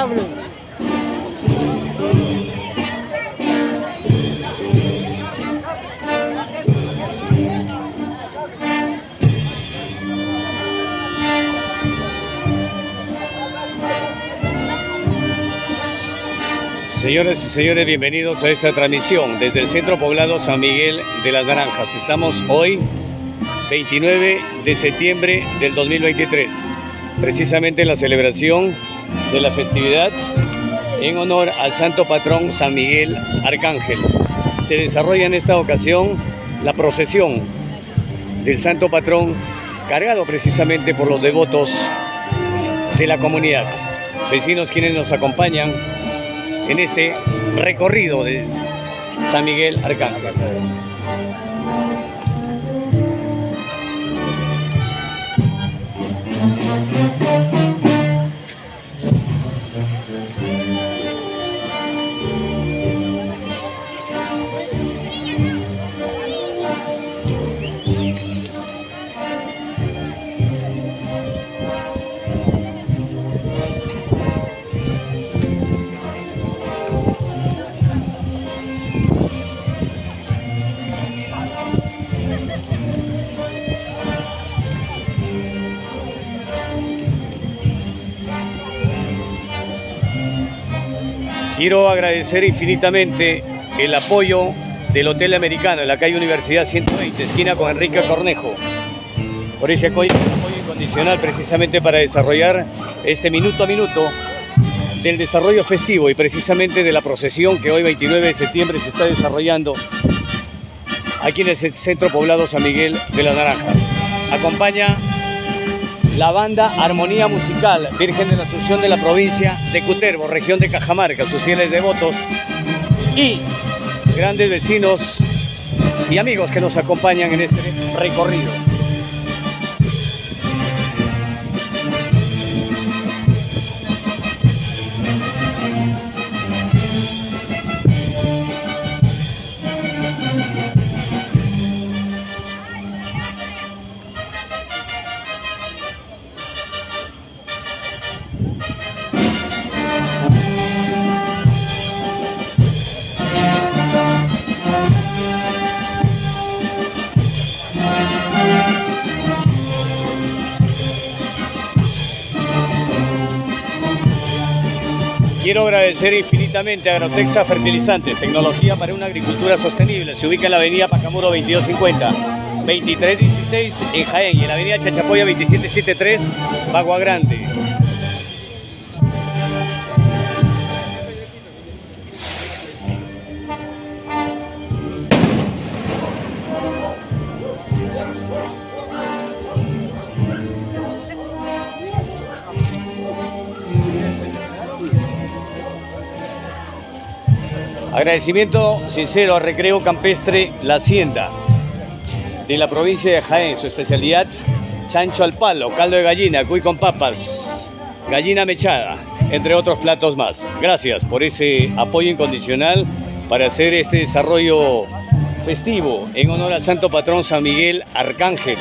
abre. Señoras y señores, bienvenidos a esta transmisión desde el Centro Poblado San Miguel de las Naranjas. Estamos hoy, 29 de septiembre del 2023, precisamente en la celebración de la festividad en honor al Santo Patrón San Miguel Arcángel. Se desarrolla en esta ocasión la procesión del Santo Patrón, cargado precisamente por los devotos de la comunidad, vecinos quienes nos acompañan en este recorrido de San Miguel Arcángel. Quiero agradecer infinitamente el apoyo del Hotel Americano en la calle Universidad 120, esquina con Enrique Cornejo, por ese apoyo incondicional precisamente para desarrollar este minuto a minuto del desarrollo festivo y precisamente de la procesión que hoy 29 de septiembre se está desarrollando aquí en el Centro Poblado San Miguel de las Naranjas. Acompaña la banda Armonía Musical Virgen de la Asunción de la provincia de Cutervo, región de Cajamarca, sus fieles devotos y grandes vecinos y amigos que nos acompañan en este recorrido. Quiero agradecer infinitamente a Agrotexa Fertilizantes, tecnología para una agricultura sostenible. Se ubica en la avenida Pacamuro 2250, 2316 en Jaén y en la avenida Chachapoya 2773, Bagua Grande. Agradecimiento sincero a Recreo Campestre La Hacienda de la provincia de Jaén, su especialidad chancho al palo, caldo de gallina, cuy con papas, gallina mechada, entre otros platos más. Gracias por ese apoyo incondicional para hacer este desarrollo festivo en honor al Santo Patrón San Miguel Arcángel.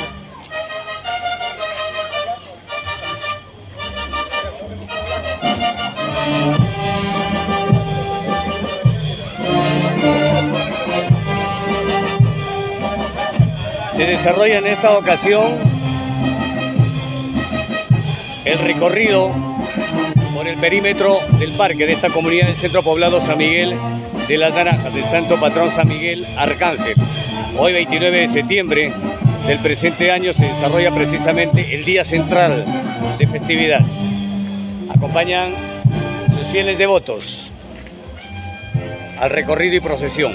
Se desarrolla en esta ocasión el recorrido por el perímetro del parque de esta comunidad del Centro Poblado San Miguel de las Naranjas, del Santo Patrón San Miguel Arcángel. Hoy, 29 de septiembre del presente año, se desarrolla precisamente el día central de festividad. Acompañan sus fieles devotos al recorrido y procesión.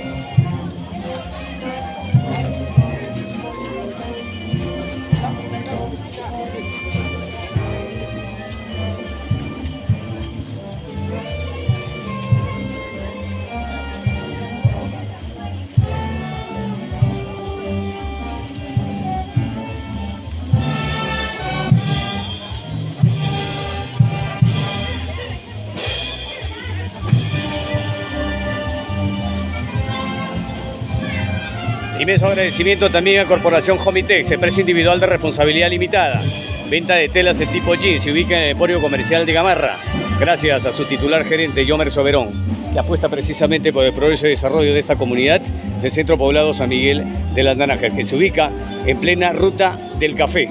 Inmenso agradecimiento también a Corporación Homitex, empresa individual de responsabilidad limitada. Venta de telas de tipo jeans, se ubica en el Emporio Comercial de Gamarra. Gracias a su titular gerente, Yomer Soberón, que apuesta precisamente por el progreso y desarrollo de esta comunidad del centro poblado San Miguel de las Naranjas, que se ubica en plena ruta del café.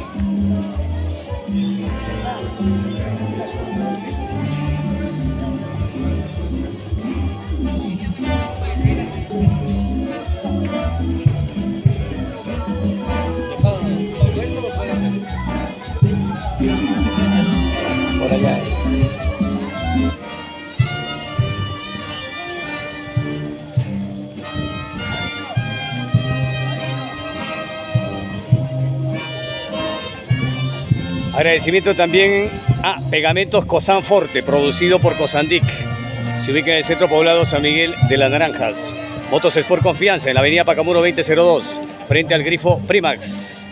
Por allá. Agradecimiento también a Pegamentos Cosan Forte, producido por Cosandic. Se ubica en el centro poblado San Miguel de las Naranjas. Motos Sport Confianza en la avenida Pacamuro 2002, frente al grifo Primax.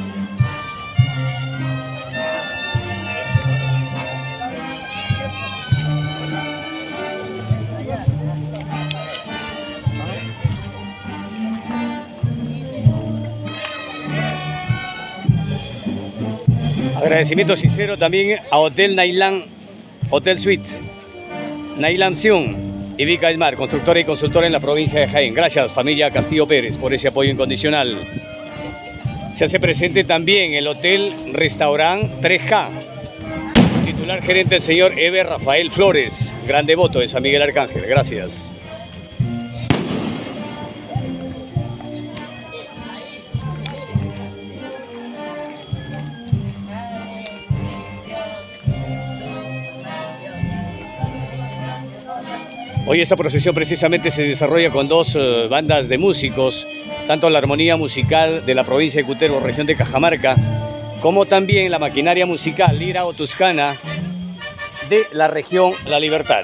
Agradecimiento sincero también a Hotel Nailan, Hotel Suite, Nailan Sion y Vica del Mar, constructora y consultora en la provincia de Jaén. Gracias, familia Castillo Pérez, por ese apoyo incondicional. Se hace presente también el Hotel Restaurant 3K. Titular gerente el señor Eber Rafael Flores, gran devoto de San Miguel Arcángel. Gracias. Hoy esta procesión precisamente se desarrolla con dos bandas de músicos, tanto la armonía musical de la provincia de Cutervo, región de Cajamarca, como también la maquinaria musical Lira o Tuscana de la región La Libertad.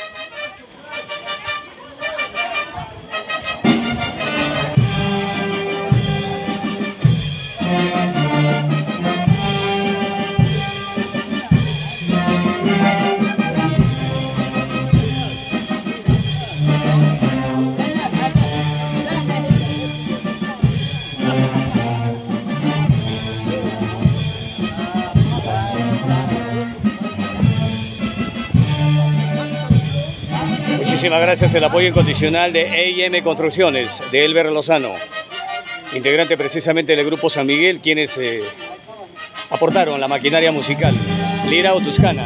Muchísimas gracias el apoyo incondicional de EIM Construcciones, de Elber Lozano, integrante precisamente del Grupo San Miguel, quienes aportaron la maquinaria musical, Lira o Tuscana.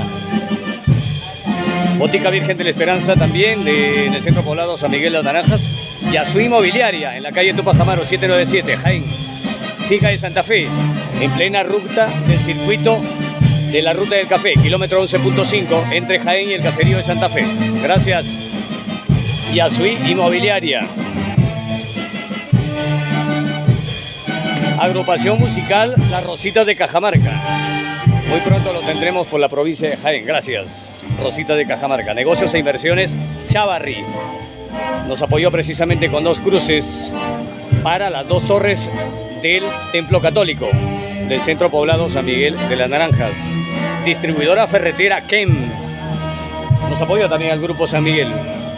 Botica Virgen de la Esperanza también, en el centro poblado San Miguel de las Naranjas, y a su inmobiliaria, en la calle Tupac Amaro 797, Jaén, Fija de Santa Fe, en plena ruta del circuito de la Ruta del Café, kilómetro 11.5, entre Jaén y el caserío de Santa Fe. Gracias. Y a su inmobiliaria. Agrupación musical Las Rositas de Cajamarca. Muy pronto lo tendremos por la provincia de Jaén. Gracias, Rositas de Cajamarca. Negocios e inversiones Chavarri. Nos apoyó precisamente con dos cruces para las dos torres del Templo Católico del centro poblado San Miguel de las Naranjas. Distribuidora ferretera KEM. Nos apoyó también al Grupo San Miguel.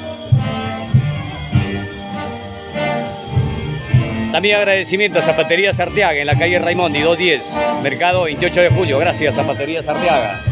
También agradecimiento a Zapaterías Arteaga en la calle Raimondi 210, Mercado 28 de Julio. Gracias, Zapaterías Arteaga.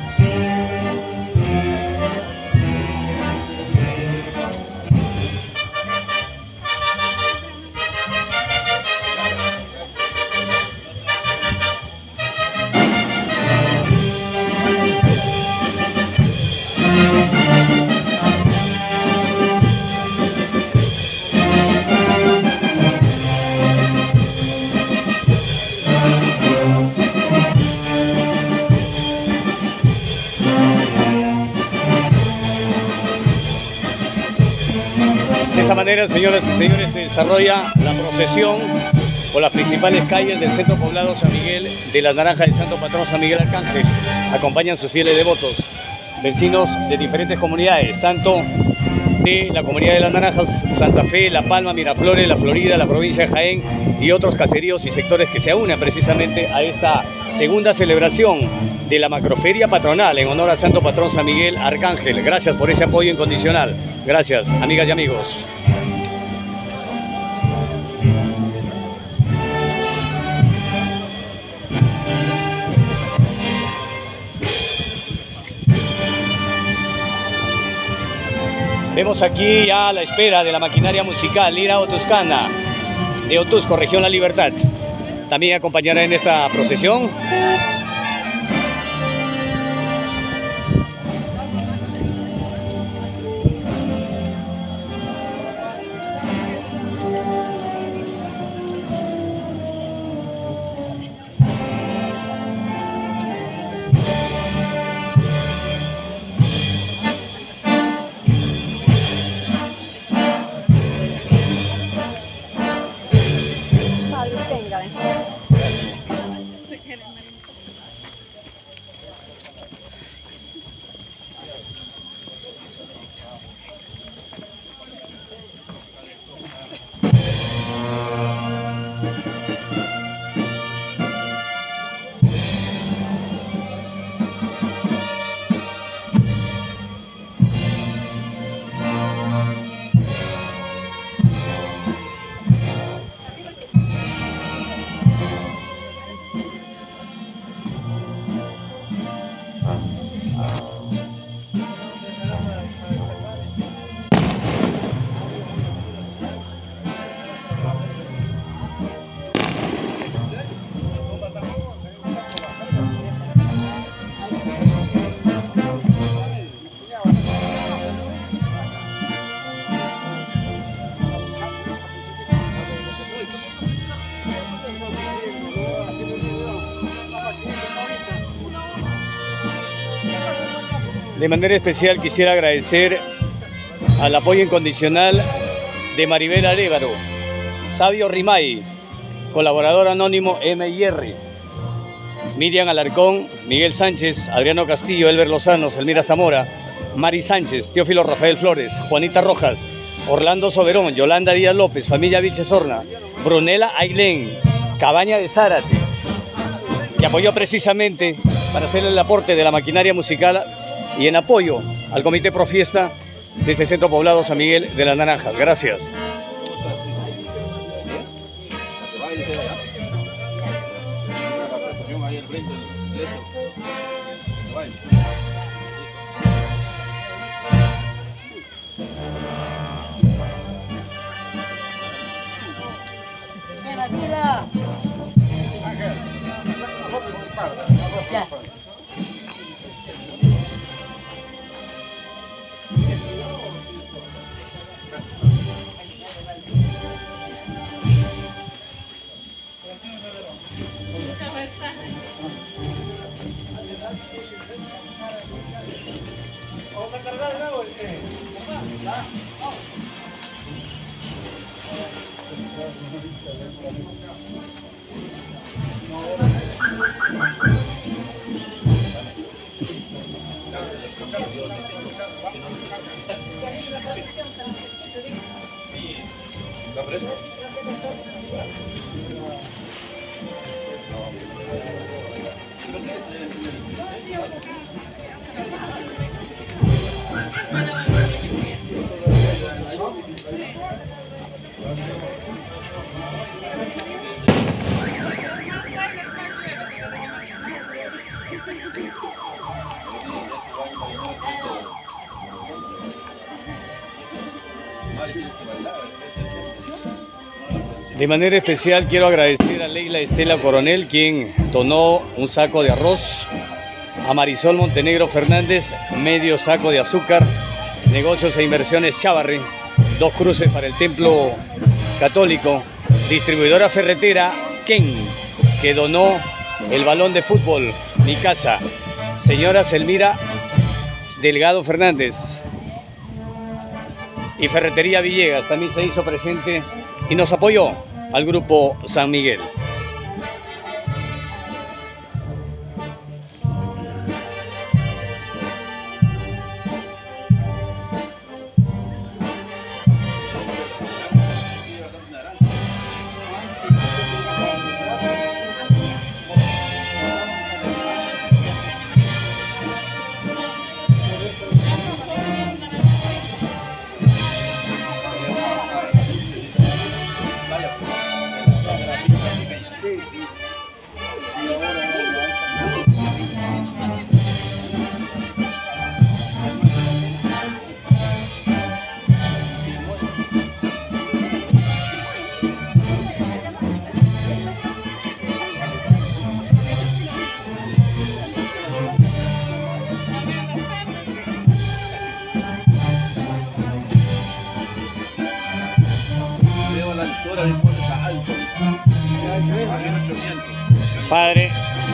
De esta manera, señoras y señores, se desarrolla la procesión por las principales calles del centro poblado San Miguel de las Naranjas del Santo Patrón San Miguel Arcángel. Acompañan sus fieles devotos, vecinos de diferentes comunidades, tanto de la comunidad de las Naranjas, Santa Fe, La Palma, Miraflores, La Florida, la provincia de Jaén y otros caseríos y sectores que se unen precisamente a esta segunda celebración de la macroferia patronal en honor al Santo Patrón San Miguel Arcángel. Gracias por ese apoyo incondicional. Gracias, amigas y amigos. Vemos aquí ya a la espera de la maquinaria musical Lira Otuscana de Otusco, región La Libertad. También acompañará en esta procesión. De manera especial quisiera agradecer al apoyo incondicional de Maribel Arévalo, Sabio Rimay, colaborador anónimo MIR, Miriam Alarcón, Miguel Sánchez, Adriano Castillo, Elber Lozano, Elmira Zamora, Mari Sánchez, Teófilo Rafael Flores, Juanita Rojas, Orlando Soberón, Yolanda Díaz López, familia Vilches Horna, Brunela Ailén, Cabaña de Zárate, que apoyó precisamente para hacer el aporte de la maquinaria musical y en apoyo al Comité Pro Fiesta de este Centro Poblado San Miguel de las Naranjas. Gracias. Ya. De manera especial quiero agradecer a Leila Estela Coronel, quien donó un saco de arroz, a Marisol Montenegro Fernández, medio saco de azúcar, Negocios e Inversiones Chávarri, 2 cruces para el Templo Católico, distribuidora ferretera Ken, que donó el balón de fútbol Mi Casa, señora Selmira Delgado Fernández, y Ferretería Villegas también se hizo presente y nos apoyó al Grupo San Miguel. Padre.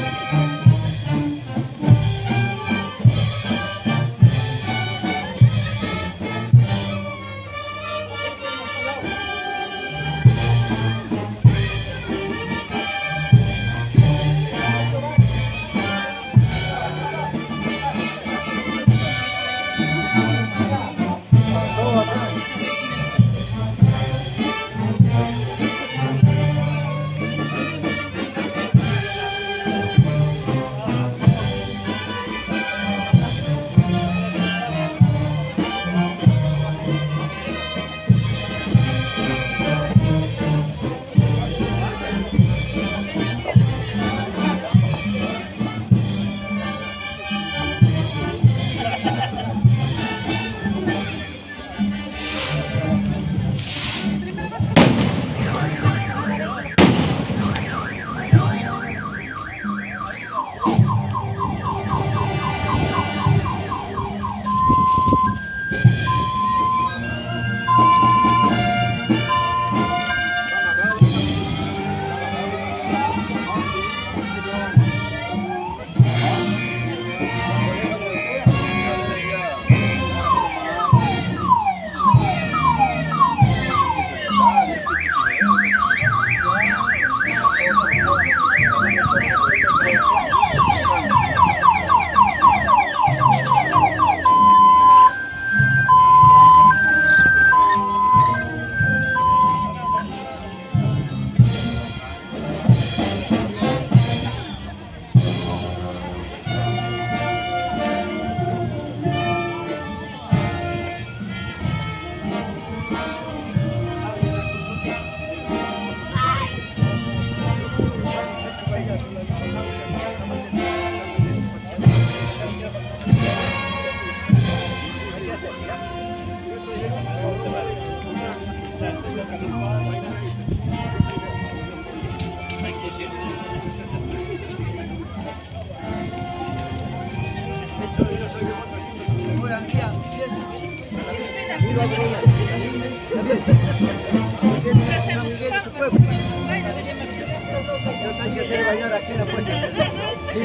Hay que hacer bailar aquí en la puerta. Sí,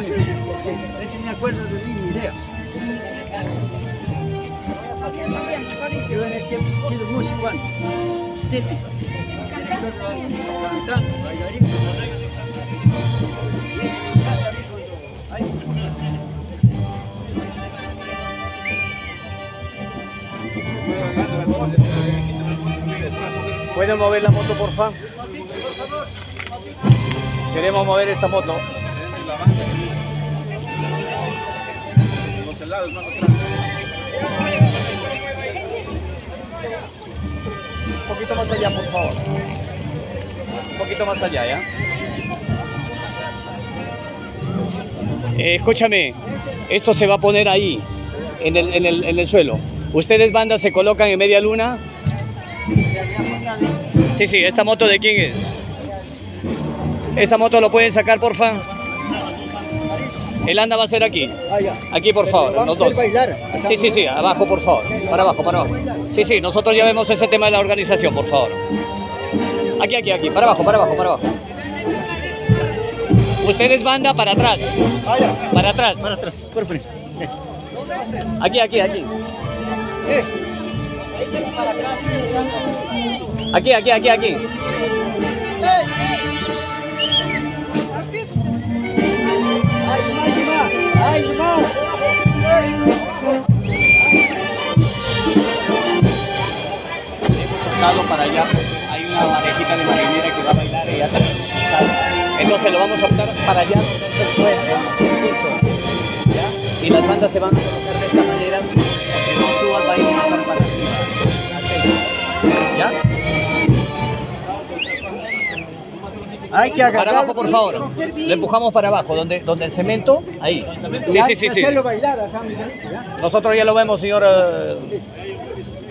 ese me acuerdo de mi idea. Yo en este tiempo he sido músico antes, típico. Cantando, bailarín. Y ese me encanta a mí cuando ¿Pueden mover la moto, por favor? Queremos mover esta moto. Los helados más atrás. Un poquito más allá, por favor. Un poquito más allá, ¿ya? Escúchame, esto se va a poner ahí, en el suelo. ¿Ustedes, banda, se colocan en media luna? Sí, sí, ¿esta moto de quién es? ¿Esta moto lo pueden sacar, porfa? El anda va a ser aquí. Aquí, por favor, los dos. Sí, sí, sí, abajo, por favor. Para abajo, para abajo. Sí, sí, nosotros ya vemos ese tema de la organización, por favor. Aquí, aquí, aquí, para abajo, para abajo, para abajo. Ustedes, banda, para atrás. Para atrás. para atrás, por frente. Aquí, aquí, aquí. Aquí, aquí, aquí, aquí. ¡Ay, no! Hemos soltado para allá. Hay una parejita de marinera que va a bailar y atrás. Entonces lo vamos a optar para allá, entonces el piso. ¿Ya? Y las bandas se van a colocar de esta manera. Los tubos van a ir más para arriba. ¿Ya? Hay que agarrar. Para abajo, por favor. Lo empujamos para abajo, donde el cemento, ahí. Sí, sí, sí, sí. Hacerlo bailar a San Miguelito, ¿ya? Nosotros ya lo vemos, señor.